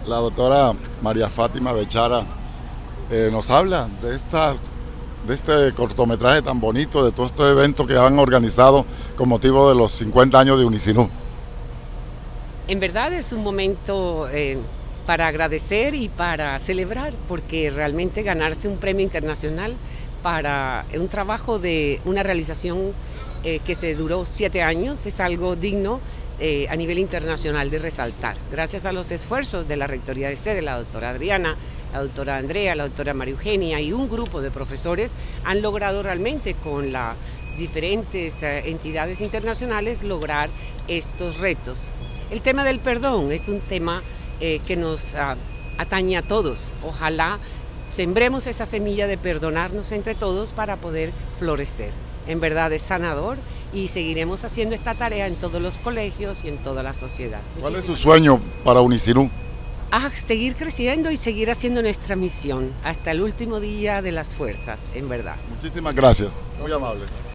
La doctora María Fátima Bechara nos habla de este cortometraje tan bonito, de todos estos eventos que han organizado con motivo de los 50 años de Unicinú. En verdad es un momento para agradecer y para celebrar, porque realmente ganarse un premio internacional para un trabajo de una realización que se duró 7 años es algo digno a nivel internacional de resaltar. Gracias a los esfuerzos de la Rectoría de Sede, la doctora Adriana, la doctora Andrea, la doctora María Eugenia y un grupo de profesores han logrado realmente con las diferentes entidades internacionales lograr estos retos. El tema del perdón es un tema que nos atañe a todos. Ojalá sembremos esa semilla de perdonarnos entre todos para poder florecer. En verdad es sanador y seguiremos haciendo esta tarea en todos los colegios y en toda la sociedad. ¿Cuál es su sueño para Unicinú? Seguir creciendo y seguir haciendo nuestra misión hasta el último día de las fuerzas, en verdad. Muchísimas gracias, muy amable.